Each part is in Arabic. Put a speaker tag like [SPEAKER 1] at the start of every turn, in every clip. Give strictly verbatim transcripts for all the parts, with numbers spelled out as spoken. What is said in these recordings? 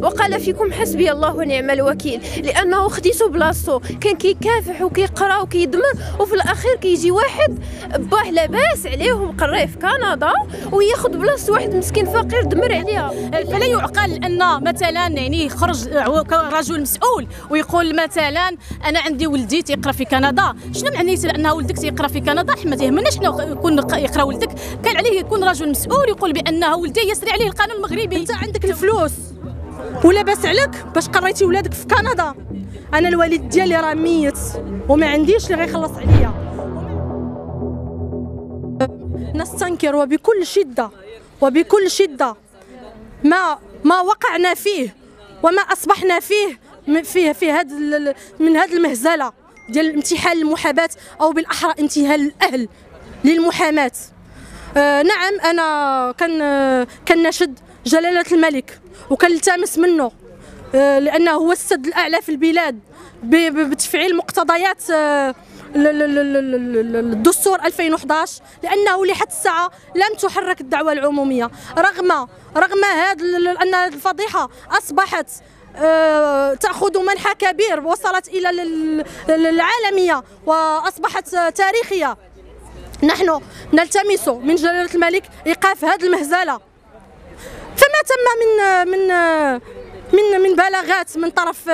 [SPEAKER 1] وقال فيكم حسبي الله ونعم الوكيل، لانه خديتو بلاصتو كان كيكافح وكيقرا وكيدمر، وفي الاخير كيجي واحد باه لاباس عليه ومقريه في كندا وياخذ بلاصه واحد مسكين فقير دمر عليها.
[SPEAKER 2] فلا يعقل ان مثلا يعني يخرج رجل مسؤول ويقول مثلا انا عندي ولدي تيقرا في كندا. شنو معنيت انه ولدك تيقرا في كندا؟ حنا ما تيهمناش شنو يكون يقرا ولدك، كان عليه يكون رجل مسؤول يقول بانه ولدي يسري عليه القانون المغربي.
[SPEAKER 3] انت عندك الفلوس ولاباس عليك باش قريتي ولادك في كندا. انا الوالد ديالي راه ميت وما عنديش اللي غيخلص عليا. نستنكر وبكل شده وبكل شده ما ما وقعنا فيه وما اصبحنا فيه فيه في هذا من هذه المهزله ديال امتحان المحاماه، او بالاحرى امتحان الاهل للمحاماه. آه نعم انا كان آه كنشد جلاله الملك وكنلتمس منه آه لانه هو السد الاعلى في البلاد بتفعيل مقتضيات آه الدستور ألفين وأحد عشر، لانه لحد الساعه لم تحرك الدعوه العموميه رغم رغم هذا ان الفضيحه اصبحت أه تأخذ منحى كبير وصلت إلى العالمية وأصبحت تاريخية. نحن نلتمس من جلالة الملك إيقاف هذه المهزلة. فما تم من من من من بلاغات من طرف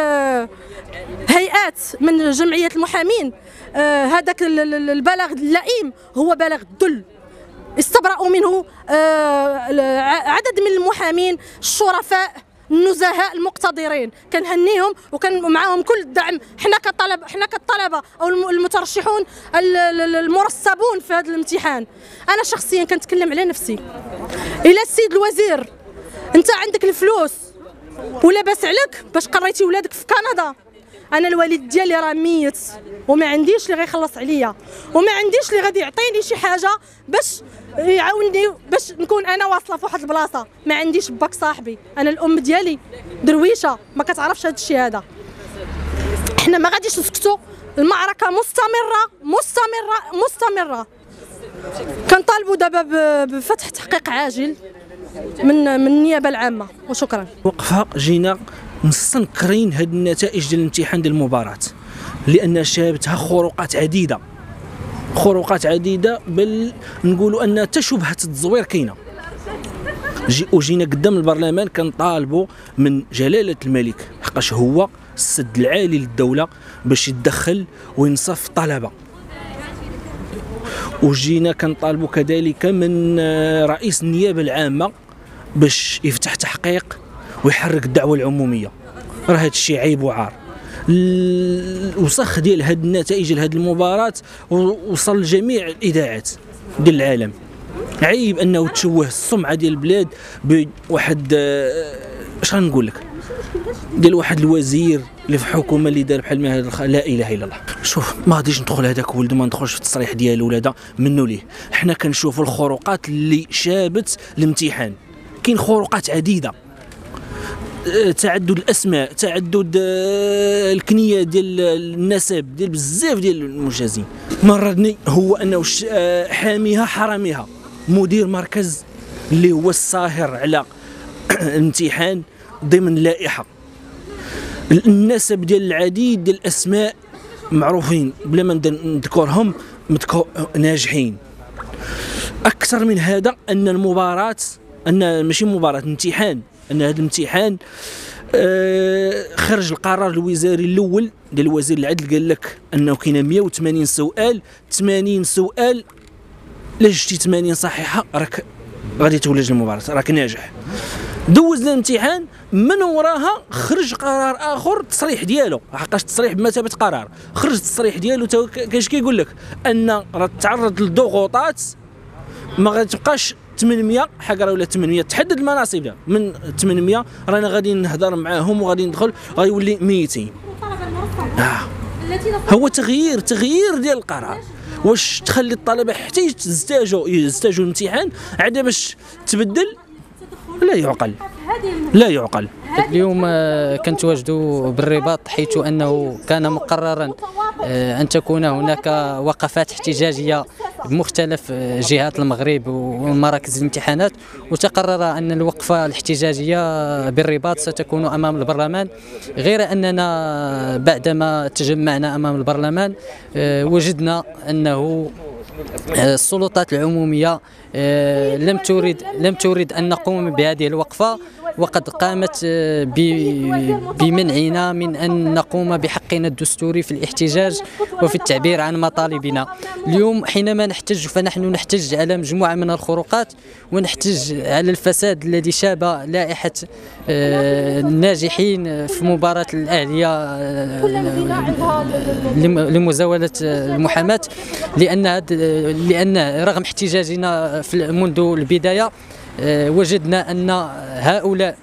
[SPEAKER 3] هيئات من جمعية المحامين، هذاك البلاغ اللئيم هو بلاغ الذل استبرأوا منه عدد من المحامين الشرفاء النزهاء المقتدرين. كنهنيهم وكان معاهم كل الدعم. حنا كطلبه حنا كالطلبه او المترشحون المرسبون في هذا الامتحان. انا شخصيا كنتكلم على نفسي. الى السيد الوزير، انت عندك الفلوس ولاباس عليك باش قريتي ولادك في كندا. انا الوالد ديالي راه ميت وما عنديش اللي غيخلص عليا، وما عنديش اللي غادي يعطيني شي حاجه باش يعاونني باش نكون انا واصله في واحد البلاصه. ما عنديش باك صاحبي، انا الام ديالي درويشه ما كتعرفش هذا الشيء هذا. حنا ما غاديش نسكتوا، المعركه مستمره مستمره مستمره. كنطالبوا دابا بفتح تحقيق عاجل من من النيابه العامه. وشكرا.
[SPEAKER 4] وقفها جينا مستنكرين هاد النتائج ديال الامتحان ديال المباراة، لان شابتها خروقات عديده خروقات عديده بل نقولوا ان حتى شبهه التزوير كاينه. جي وجينا قدام البرلمان كنطالبوا من جلاله الملك حقاش هو السد العالي للدوله باش يتدخل وينصف الطلبه. وجينا كنطالبوا كذلك من رئيس النيابه العامه باش يفتح تحقيق ويحرك الدعوه العموميه. راه هذا الشيء عيب وعار. الوسخ ديال هاد النتائج ديال هاد المباراة وصل لجميع الاذاعات ديال العالم. عيب انه تشوه السمعه ديال البلاد بواحد اش غنقول لك ديال واحد الوزير اللي في حكومه اللي دار بحال ما هذا. لا اله الا الله. شوف ما غاديش ندخل هذاك ولد ما ندخلش في التصريح ديالو ولا هذا منو ليه. حنا كنشوفوا الخروقات اللي شابت الامتحان. كاين خروقات عديده، تعدد الاسماء، تعدد الكنيه ديال النسب ديال بزاف ديال المجازين. مرضني هو انه حاميها حراميها مدير مركز اللي هو الساهر على الامتحان ضمن لائحه. النسب ديال العديد ديال الاسماء معروفين بلا ما نذكرهم ناجحين. اكثر من هذا ان المباراه ان ماشي مباراه امتحان ان هذا الامتحان آه خرج القرار الوزاري الاول ديال وزير العدل قال لك انه كاين مئة وثمانين سؤال، ثمانين سؤال الا جبتي ثمانين صحيحه راك غادي تولج المباراه راك ناجح. دوزنا الامتحان من وراها خرج قرار اخر التصريح ديالو حقاش التصريح بمثابه قرار. خرج التصريح ديالو كاش كيقول لك ان راه تعرض للضغوطات ما غتبقاش ثمانمئة حقره ولا ثمانمئة تحدد المناصب ديالها من ثمانمئة رانا غادي نهضر معاهم وغادي ندخل غيولي مئتين. آه. هو تغيير تغيير ديال القرار. واش تخلي الطلبه حتى يزتاجوا يزتاجوا الامتحان عاد باش تبدل؟ لا يعقل لا يعقل.
[SPEAKER 5] اليوم كنتواجدوا بالرباط حيث انه كان مقررا ان تكون هناك وقفات احتجاجيه بمختلف جهات المغرب ومراكز الامتحانات، وتقرر أن الوقفة الاحتجاجية بالرباط ستكون أمام البرلمان. غير أننا بعدما تجمعنا أمام البرلمان وجدنا أنه السلطات العمومية لم تريد لم تريد أن نقوم بهذه الوقفة، وقد قامت بمنعنا من أن نقوم بحقنا الدستوري في الاحتجاج وفي التعبير عن مطالبنا. اليوم حينما نحتج فنحن نحتج على مجموعة من الخروقات، ونحتج على الفساد الذي شاب لائحة الناجحين في مباراة الأهلية لمزاولة المحاماة، لأن لأن رغم احتجاجنا منذ البداية وجدنا أن هؤلاء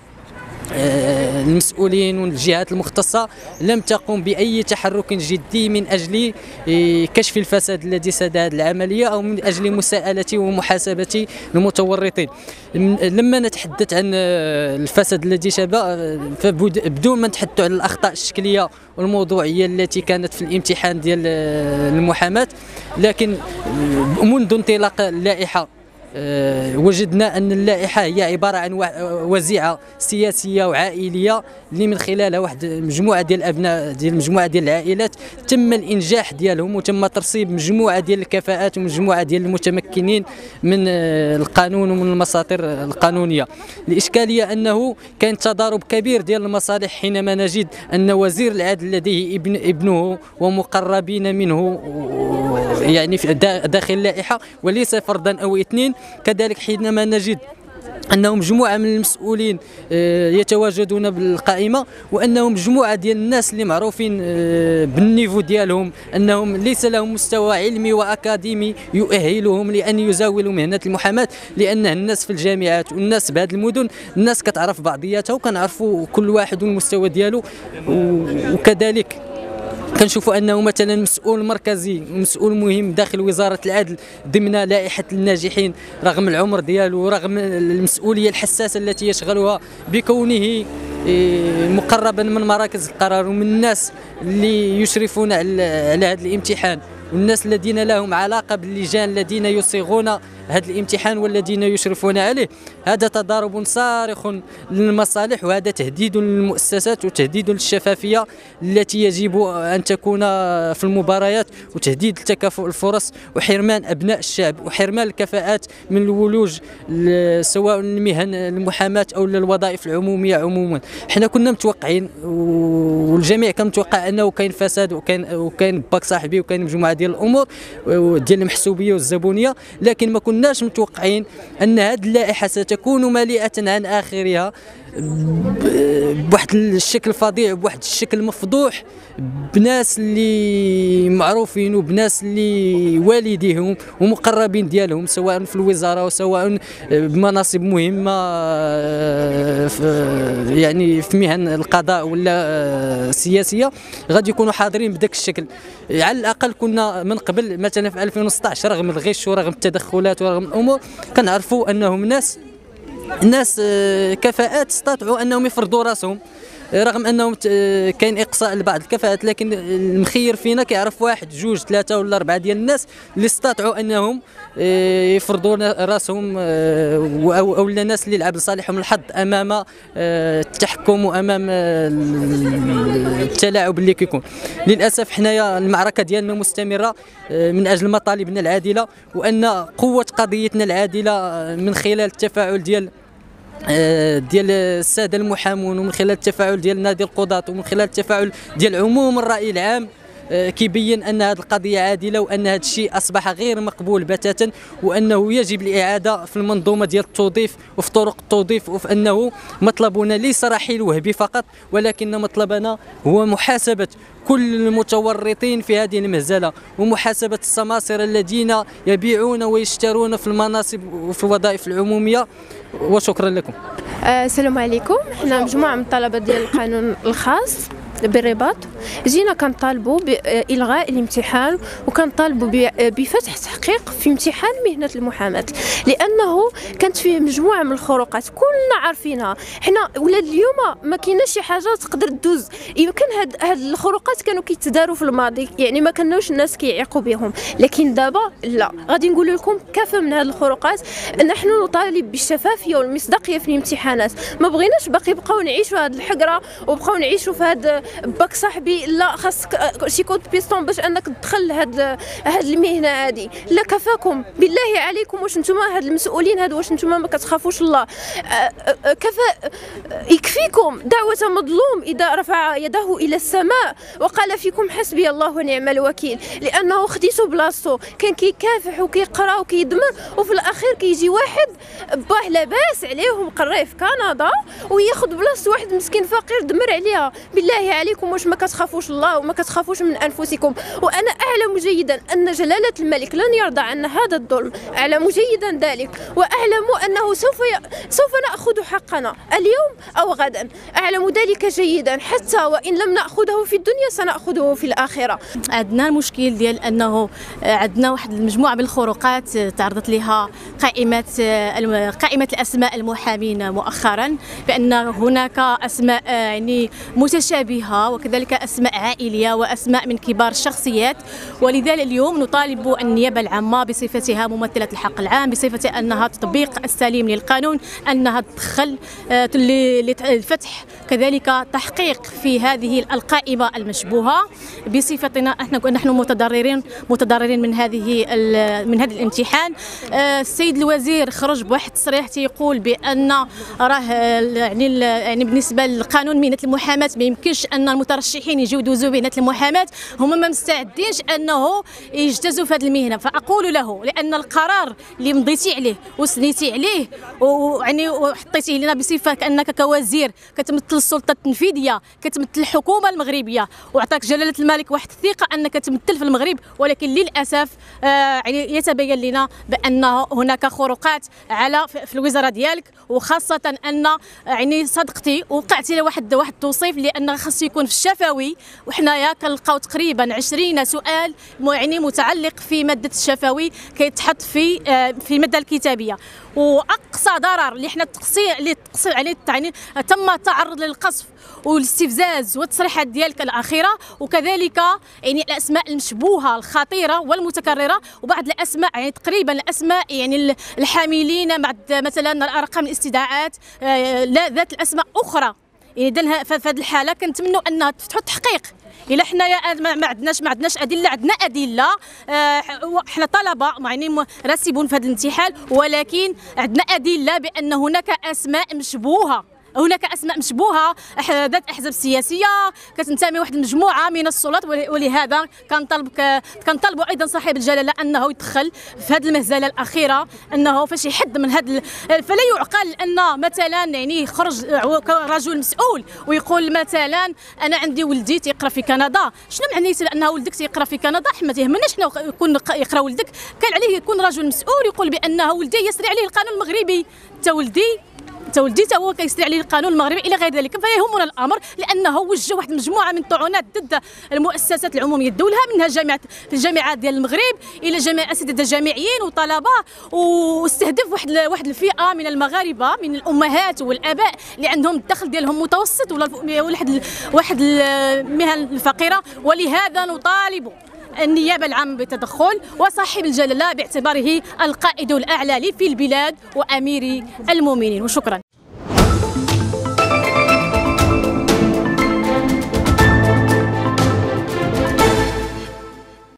[SPEAKER 5] المسؤولين والجهات المختصة لم تقم بأي تحرك جدي من أجل كشف الفساد الذي ساد هذه العملية أو من أجل مساءلة ومحاسبة المتورطين. لما نتحدث عن الفساد الذي شاب فبدون ما نتحدث عن الأخطاء الشكلية والموضوعية التي كانت في الامتحان ديال المحاماة، لكن منذ انطلاق اللائحة أه وجدنا أن اللائحة هي عبارة عن وزيعة سياسية وعائلية اللي من خلالها واحد مجموعة ديال الأبناء ديال مجموعة ديال العائلات تم الإنجاح ديالهم وتم ترصيب مجموعة ديال الكفاءات ومجموعة ديال المتمكنين من القانون ومن المساطر القانونية. الإشكالية أنه كان تضارب كبير ديال المصالح حينما نجد أن وزير العدل لديه ابن ابنه ومقربين منه يعني داخل اللائحة وليس فردا أو اثنين. كذلك حينما نجد أنهم مجموعة من المسؤولين يتواجدون بالقائمة، وأنهم مجموعة ديال الناس اللي معروفين بالنيفو ديالهم أنهم ليس لهم مستوى علمي وأكاديمي يؤهلهم لأن يزاولوا مهنة المحاماة، لأن الناس في الجامعات والناس بهذه المدن الناس كتعرف بعضياتها وكنعرفوا كل واحد والمستوى ديالو. وكذلك كنشوفوا انه مثلا مسؤول مركزي ومسؤول مهم داخل وزاره العدل ضمن لائحه الناجحين رغم العمر ديالو ورغم المسؤوليه الحساسه التي يشغلها بكونه مقربا من مراكز القرار ومن الناس اللي يشرفون على هذا الامتحان والناس الذين لهم علاقه باللجان الذين يصيغون هذا الامتحان والذين يشرفون عليه. هذا تضارب صارخ للمصالح، وهذا تهديد للمؤسسات وتهديد للشفافية التي يجب أن تكون في المباريات، وتهديد لتكافؤ الفرص وحرمان أبناء الشعب وحرمان الكفاءات من الولوج سواء المهن المحاماة أو الوظائف العمومية عموما. حنا كنا متوقعين والجميع كان متوقع أنه كاين فساد وكاين وكاين باك صاحبي وكاين مجموعة ديال الأمور ديال المحسوبية والزبونية، لكن ما كنا كناش متوقعين أن هذه اللائحة ستكون مليئة عن آخرها بواحد الشكل فظيع بواحد الشكل مفضوح بناس اللي معروفين وبناس اللي والديهم ومقربين ديالهم سواء في الوزارة وسواء بمناصب مهمة يعني في مهن القضاء ولا السياسية غادي يكونوا حاضرين بداك الشكل. على الأقل كنا من قبل مثلا في ألفين وستة عشر رغم الغش ورغم التدخلات ورغم الأمور كنعرفوا أنهم ناس الناس كفاءات استطاعوا انهم يفرضوا راسهم رغم انهم كاين اقصاء لبعض الكفاءات، لكن المخير فينا كيعرف واحد جوج ثلاثه ولا اربعه ديال الناس اللي استطاعوا انهم يفرضوا راسهم او او الناس اللي لعب لصالحهم الحظ امام التحكم وامام التلاعب اللي كيكون. للاسف حنايا المعركه ديالنا مستمره من اجل مطالبنا العادله، وان قوه قضيتنا العادله من خلال التفاعل ديال ديال الساده المحامون ومن خلال التفاعل ديال نادي القضاة ومن خلال التفاعل ديال عموم الرأي العام كيبين ان هذه القضيه عادله وان هذا الشيء اصبح غير مقبول بتاتا، وانه يجب الاعاده في المنظومه ديال التوظيف وفي طرق التوظيف، وفي انه مطلبنا ليس رحيل وهبي فقط، ولكن مطلبنا هو محاسبه كل المتورطين في هذه المهزله ومحاسبه السماسرة الذين يبيعون ويشترون في المناصب وفي الوظائف العموميه. وشكرا لكم.
[SPEAKER 1] السلام عليكم. حنا مجموعه من الطلبه ديال القانون الخاص بالرباط جينا كنطالبوا بإلغاء الامتحان وكنطالبوا بفتح تحقيق في امتحان مهنة المحاماة، لأنه كانت فيه مجموعة من الخروقات كلنا عارفينها. حنا ولاد اليوم ما كايناش شي حاجة تقدر تدوز، يمكن هاد هاد الخروقات كانوا كيتداروا في الماضي، يعني ما كانوش الناس كيعيقوا بهم، لكن دابا لا، غادي نقول لكم كافة من هاد الخروقات. نحن نطالب بالشفافية والمصداقية في الامتحانات، ما بغيناش باقي بقاو نعيشوا هاد الحقرة وبقاو نعيشوا في هاد باك صاحبي لا خاصك شي كود بيستون باش انك تدخل لهاد هاد المهنه هادي. لا كفاكم بالله عليكم، واش نتوما هاد المسؤولين هادو واش نتوما ما كتخافوش الله؟ كفا يكفيكم دعوه مظلوم اذا رفع يده الى السماء وقال فيكم حسبي الله ونعم الوكيل، لانه خديتو بلاصتو كان كيكافح وكيقرا وكيدمر، وفي الاخير كيجي واحد باه لاباس عليه مقري في كندا وياخذ بلاصه واحد مسكين فقير دمر عليها. بالله عليكم واش ما كتخافوش الله وما كتخافوش من انفسكم؟ وانا اعلم جيدا ان جلاله الملك لن يرضى عنا هذا الظلم، اعلم جيدا ذلك، واعلم انه سوف ي... سوف ناخذ حقنا اليوم او غدا، اعلم ذلك جيدا، حتى وان لم ناخذه في الدنيا سناخذه في الاخره.
[SPEAKER 2] عندنا المشكل ديال انه عندنا واحد المجموعه من الخروقات تعرضت لها قائمه قائمه الاسماء المحامين مؤخرا، بان هناك اسماء يعني متشابهه وكذلك اسماء عائليه واسماء من كبار الشخصيات. ولذلك اليوم نطالب النيابه العامه بصفتها ممثله الحق العام، بصفه انها تطبيق السليم للقانون، انها تدخل للفتح كذلك تحقيق في هذه القائمه المشبوهه. بصفتنا احنا نحن متضررين متضررين من هذه من هذا الامتحان. السيد الوزير خرج بواحد التصريح تيقول بان راه يعني يعني بالنسبه للقانون مهنه المحاماه ما يمكنش ان المترشحين يجيو يدوزوا مهنه المحاماه، هما ما مستعدينش انه يجتازوا في هذه المهنه. فاقول له لان القرار اللي مضيتي عليه وسنيتي عليه ويعني وحطيتيه لنا بصفه كانك كوزير كتمثل السلطه التنفيذيه، كتمثل الحكومه المغربيه، وعطاك جلاله الملك واحد الثقه انك تمثل في المغرب، ولكن للاسف آه يعني يتبين لنا بان هناك خروقات على في الوزاره ديالك، وخاصه ان يعني صدقتي وقعتي لواحد واحد التوصيف لان خاص يكون في الشفوي، وحنايا كنلقاو تقريبا عشرين سؤال يعني متعلق في ماده الشفوي كيتحط في آه في الماده الكتابيه. واقصى ضرر اللي حنا التقصير اللي تقصير عليه يعني تم التعرض للقصف والاستفزاز والتصريحات ديالك الاخيره، وكذلك يعني الاسماء المشبوهه الخطيره والمتكرره، وبعض الاسماء يعني تقريبا الاسماء يعني الحاملين مع مثلا ارقام الاستدعاءات لا ذات الاسماء اخرى. اذا في هذه الحاله كنتمنوا انها تفتحوا التحقيق. الا حنايا ما عندناش ما عندناش ادله، عندنا ادله، حنا طلبه يعني راسبون في هذا الامتحان، ولكن عندنا ادله بان هناك اسماء مشبوهه، هناك اسماء مشبوهه ذات احزاب سياسيه كتنتمي واحد المجموعه من السلطات. ولهذا كنطلب كنطلبوا ايضا صاحب الجلاله انه يدخل في هذه المهزله الاخيره، انه فاش يحد من هذا. فلا يعقل ان مثلا يعني يخرج رجل مسؤول ويقول مثلا انا عندي ولدي تيقرا في كندا. شنو معنيته انه ولدك تيقرا في كندا؟ ما تيهمناش حنا يكون يقرا ولدك، كان عليه يكون رجل مسؤول يقول بانه ولدي يسري عليه القانون المغربي، تا ولدي تا ولدي تا هو كيسري عليه القانون المغربي الى غير ذلك. فيهمنا الامر لانه وجه واحد المجموعه من الطعونات ضد المؤسسات العموميه الدوله، منها جامعه في الجامعات ديال المغرب الى جميع اساتذه جامعيين وطلبه، واستهدف واحد واحد الفئه من المغاربه من الامهات والاباء اللي عندهم الدخل ديالهم متوسط ولا واحد واحد المهن الفقيره. ولهذا نطالب النيابه العامه بالتدخل وصاحب الجلاله باعتباره القائد الاعلى في البلاد وامير المؤمنين. وشكرا.